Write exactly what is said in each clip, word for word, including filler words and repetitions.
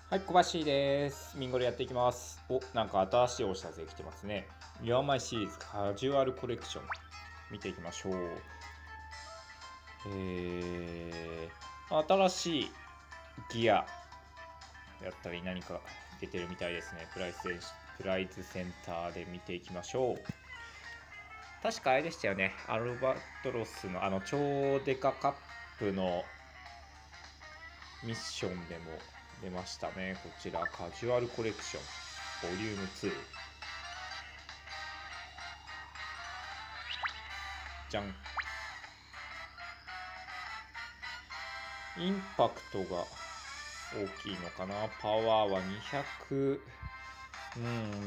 はい、小橋です。ミンゴでやっていきます。お、なんか新しいお知らせ来てますね。Your My シリーズカジュアルコレクション。見ていきましょう。えー、新しいギアやったり何か出てるみたいですね。プライスセンプライズセンターで見ていきましょう。確かあれでしたよね。アルバトロスのあの超デカカップのミッションでも出ましたね。こちらカジュアルコレクションボリュームツー。じゃん。インパクトが大きいのかな。パワーはにひゃく、うん、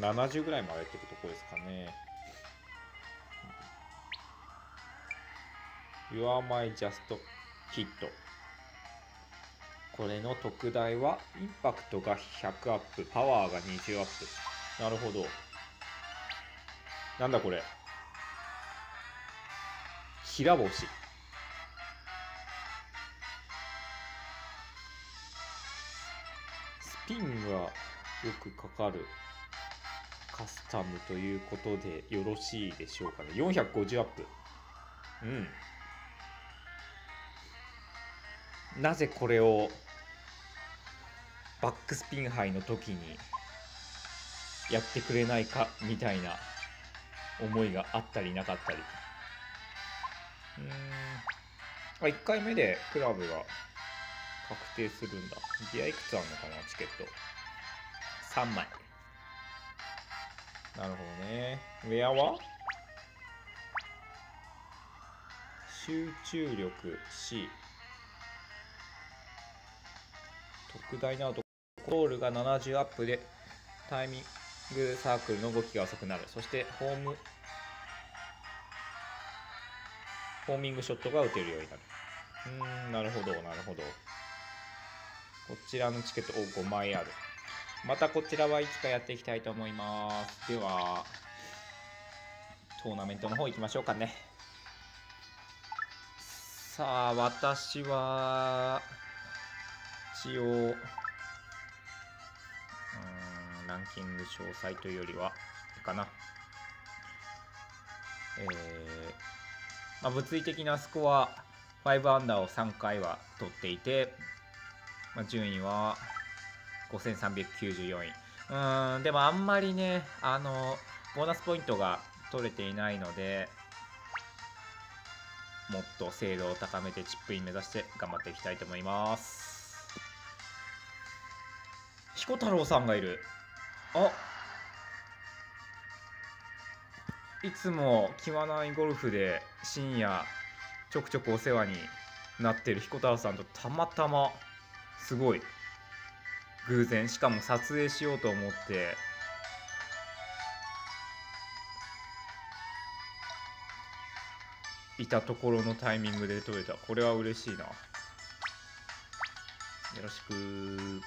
ななじゅうぐらいまでってとこですかね。Your My Just Hit。これの特大はインパクトがひゃくアップ、パワーがにじゅうアップ。なるほど。なんだこれ。きら星。スピンがよくかかるカスタムということでよろしいでしょうかね。よんひゃくごじゅうアップ。うん。なぜこれをバックスピン杯の時にやってくれないかみたいな思いがあったりなかったり。うーん。あ、いっかいめでクラブが確定するんだ。ギアいくつあるのかな、チケット。さんまい。なるほどね。ウェアは集中力 C。特大などコロールがななじゅうアップでタイミングサークルの動きが遅くなる。そしてホームホーミングショットが打てるようになる。うーん、なるほどなるほど。こちらのチケットをごまいある。またこちらはいつかやっていきたいと思います。ではトーナメントの方行きましょうかね。さあ私は一応うーんランキング詳細というよりはかな、えーまあ、物理的なスコアごアンダーをさんかいは取っていて、まあ、順位はごせんさんびゃくきゅうじゅうよんい。うーんでもあんまりねあのボーナスポイントが取れていないので、もっと精度を高めてチップイン目指して頑張っていきたいと思います。彦太郎さんがいる。あ、いつも気まないゴルフで深夜ちょくちょくお世話になってる彦太郎さんとたまたますごい偶然、しかも撮影しようと思っていたところのタイミングで撮れた。これは嬉しいな。よろしく。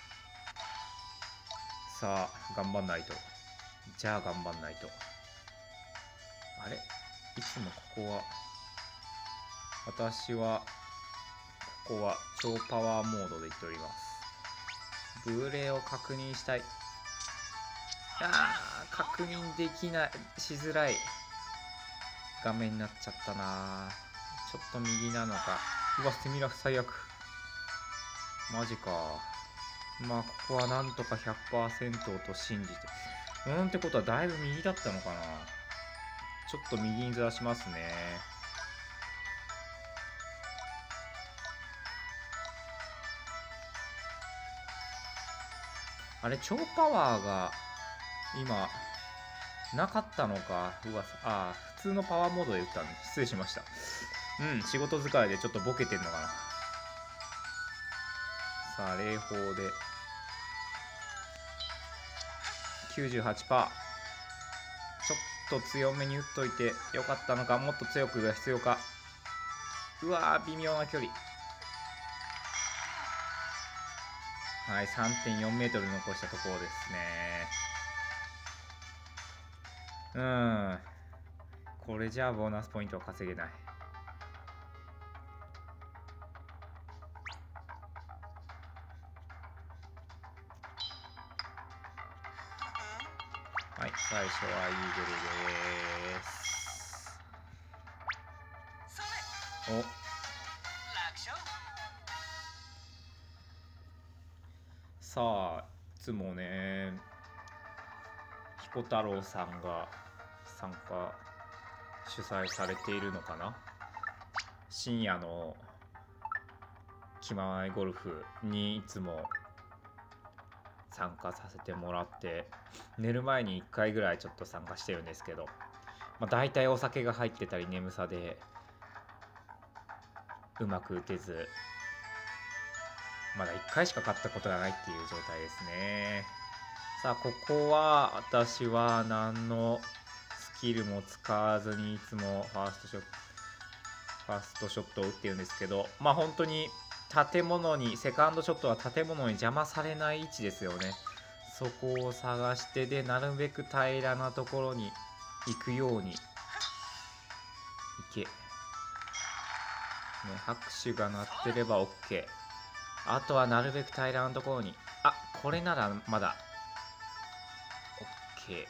さあ頑張んないと。じゃあ頑張んないと。あれ、いつもここは私はここは超パワーモードで言っております。ブレを確認したい。あー、確認できない、しづらい画面になっちゃったな。ちょっと右なのか。うわ、セミラフ最悪。マジか。まあここはなんとか ひゃくパーセント と信じて。うーんってことはだいぶ右だったのかな。ちょっと右にずらしますね。あれ超パワーが今なかったのか。うわ、あー、普通のパワーモードで打ったんで失礼しました。うん、仕事疲れでちょっとボケてんのかな。さあ霊峰で きゅうじゅうはちパーセント。ちょっと強めに打っといてよかったのか。もっと強くが必要か。うわー、微妙な距離。はい、さんてんよんメートル残したところですね。うん、これじゃあボーナスポイントは稼げない。 最初はイーグルです。おさあ、いつもね、彦太郎さんが参加主催されているのかな、深夜の気ままにゴルフにいつも参加させてもらって、寝る前にいっかいぐらいちょっと参加してるんですけど、まあ、大体お酒が入ってたり眠さでうまく打てず、まだいっかいしか勝ったことがないっていう状態ですね。さあ、ここは私は何のスキルも使わずにいつもファーストショットファーストショットを打ってるんですけど、まあ本当に建物にセカンドショットは建物に邪魔されない位置ですよね。そこを探して、でなるべく平らなところに行くように行け、ね、拍手が鳴ってれば OK。 あとはなるべく平らなところに、あ、これならまだ OK。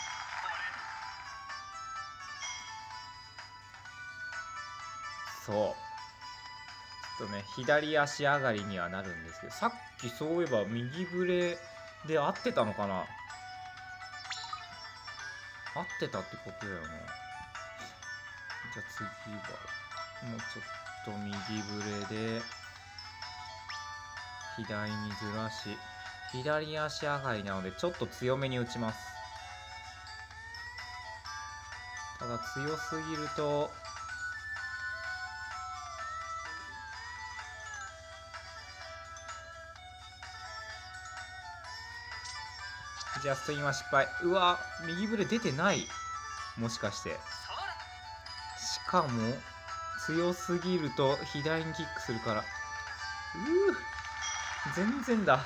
そう、ちょっとね左足上がりにはなるんですけど、さっきそういえば右ブレで合ってたのかな、合ってたってことだよね。じゃあ次はもうちょっと右ブレで左にずらし、左足上がりなのでちょっと強めに打ちます。ただ強すぎるとジャストインは失敗。うわ、右ブレ出てない、もしかして。しかも強すぎると左にキックするから、うー全然だ。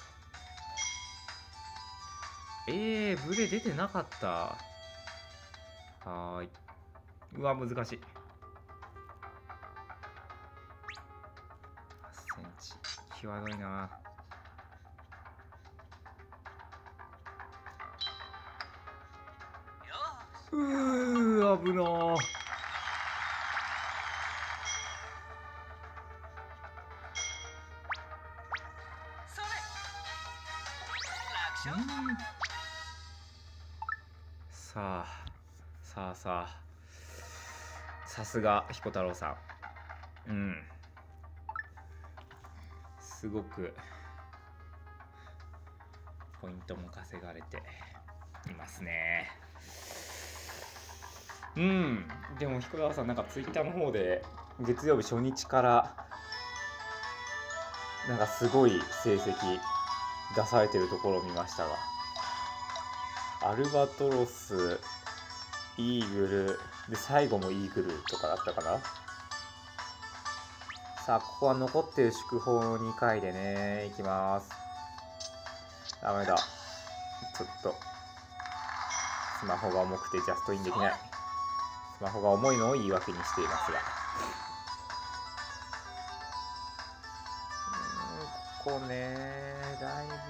えー、ブレ出てなかった。はーい。うわ、難しい。はちセンチ。際どいな。うー、危なー。さあさあさあ、さすが彦太郎さん、うん、すごくポイントも稼がれていますね。うん、でも彦太郎さん、なんかツイッターの方で月曜日初日からなんかすごい成績出されてるところを見ましたが、アルバトロス、イーグルで最後もイーグルとかだったかな。さあ、ここは残ってる祝砲のにかいでね、いきます。ダメだ、ちょっとスマホが重くてジャストインできない。スマホが重いのを言い訳にしていますが、うーん、ここね、だいぶ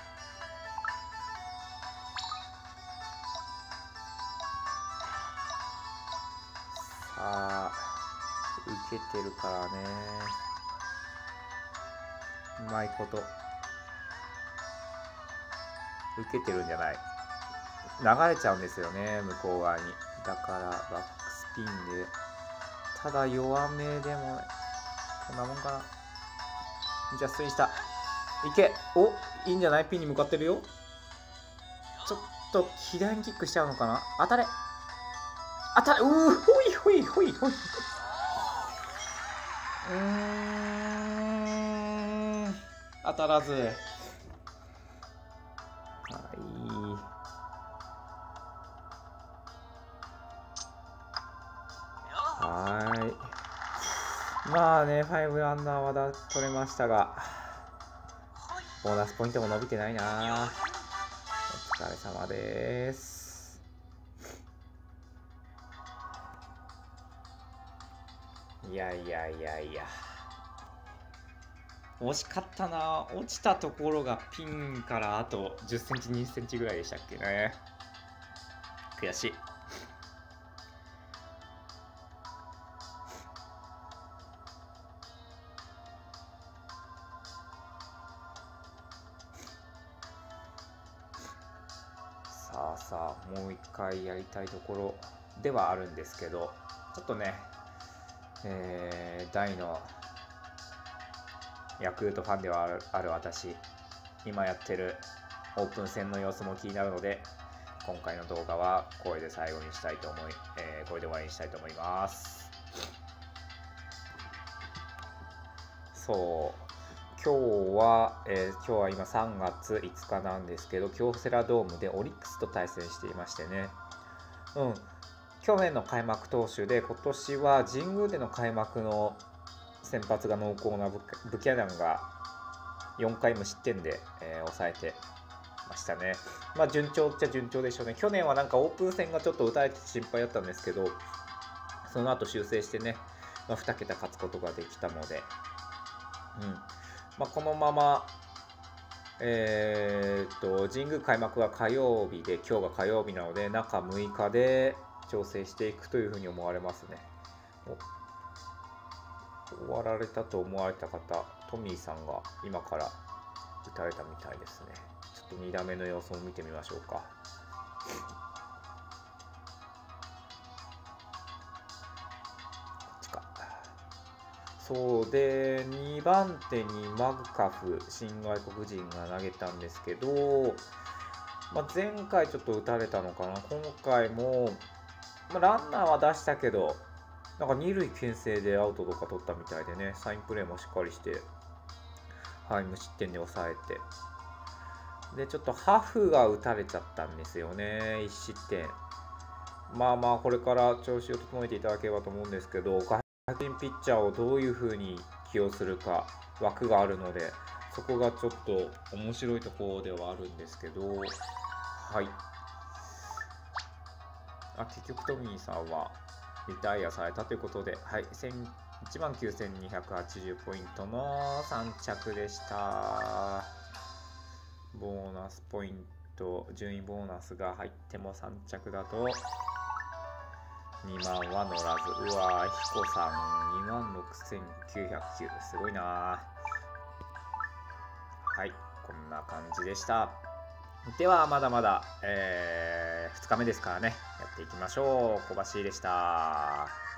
さあ受けてるからね、うまいこと受けてるんじゃない、流れちゃうんですよね、向こう側に。だからバックスピンで、ただ弱めでもこんなもんかな。ジャストインした、いけ、お、いいんじゃない、ピンに向かってるよ。ちょっと左にキックしちゃうのかな、当たれ当たれ、うー、ほいほいほいほい、うーん、当たらず。はい、はい、まあね、ファイブアンダーはだ取れましたが、ボーナスポイントも伸びてないな。お疲れ様です。いやいやいやいや、惜しかったな。落ちたところがピンからあとじゅっセンチ、にじゅっセンチぐらいでしたっけね。 悔しい。さあさあ、もう一回やりたいところではあるんですけど、ちょっとね、えー、大のヤクルトファンではあるある私、今やってるオープン戦の様子も気になるので、今回の動画はこれで最後にしたいと思い、えー、これで終わりにしたいと思います。そう今日は、えー、今日は今さんがついつかなんですけど、京セラドームでオリックスと対戦していましてね、うん、去年の開幕投手で、今年は神宮での開幕の先発が濃厚なブキャナンがよんかい無失点で、えー、抑えてましたね。まあ順調っちゃ順調でしょうね。去年はなんかオープン戦がちょっと打たれて心配だったんですけど、その後修正してね、まあ、に桁勝つことができたので、うんまあ、このまま、えー、っと神宮開幕が火曜日で、今日が火曜日なので、中むいかで調整していくというふうに思われますね。終わられたと思われた方、トミーさんが今から打たれたみたいですね。ちょっとに打目の様子を見てみましょうか。そうで、にばん手にマグカフ、新外国人が投げたんですけど、まあ、前回ちょっと打たれたのかな、今回も、まあ、ランナーは出したけど、なんか二塁牽制でアウトとか取ったみたいでね、サインプレーもしっかりして、はい、無失点で抑えて、で、ちょっとハフが打たれちゃったんですよね、いち失点。まあまあ、これから調子を整えていただければと思うんですけど、外人ピッチャーをどういう風に起用するか枠があるので、そこがちょっと面白いところではあるんですけど、はい。あ、結局トミーさんはリタイアされたということで、はい、いちまんきゅうせんにひゃくはちじゅうポイントのさん着でした。ボーナスポイント、順位ボーナスが入ってもさん着だとにまんは乗らず。うわー、ヒコさんにまんろくせんきゅうひゃくきゅう。すごいな。はい、こんな感じでした。では、まだまだ、えー、ふつかめですからね、やっていきましょう。小橋でした。